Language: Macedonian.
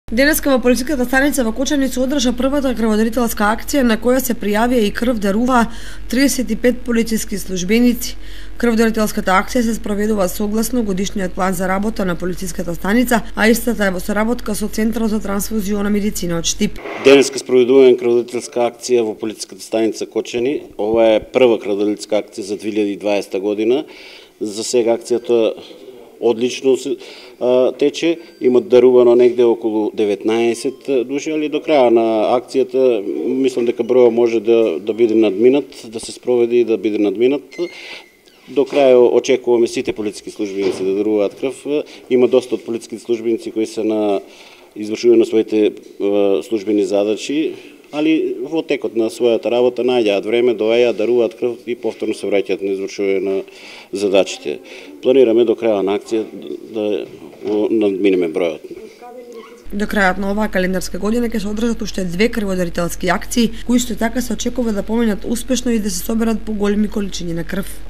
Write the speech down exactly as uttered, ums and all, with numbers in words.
Денеска во полициската станица во Кочани се одржа првата крводарителска акција на која се пријавија и крв даруваа триесет и пет полициски службеници. Крвдарителската акција се спроведува согласно годишниот план за работа на полициската станица, а истата е во соработка со Центарот за трансфузиона медицина од Штип. Денеска спроведуваме крводарителска акција во полициската станица Кочани. Ова е прва крводарителска акција за две илјади и дваесета година. За сега акцијата одлично се а, тече, има дарувано негде околу деветнаесет души, али до краја на акцијата мислам дека бројот може да да биде надминат, да се спроведе и да биде надминат. До крај очекуваме сите полициски службеници да даруваат крв. Има доста од полициските службеници кои се на извршување на своите а, службени задачи, али во текот на својата работа најдеат време, доаѓаат, даруваат крв и повторно се враќаат на извршување на задачите. Планираме до крајот на акција да надминеме бројот. До крајот на оваа календарска година ќе се одржат уште две крводарителски акции, кои исто така се очекува да поминат успешно и да се соберат поголеми количини на крв.